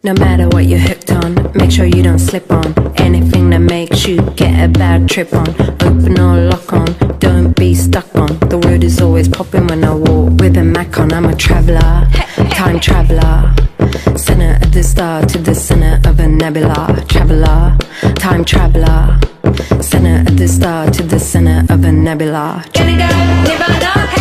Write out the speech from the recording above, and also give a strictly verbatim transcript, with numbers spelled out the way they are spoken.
No matter what you're hooked on, make sure you don't slip on anything that makes you get a bad trip on. Open or lock on, don't be stuck on. The word is always popping when I walk with a Mac on. I'm a traveller, time traveller, center of the star to the center of a nebula. Traveller, time traveller, center of the star to the center of a nebula. Gonna go Nirvana.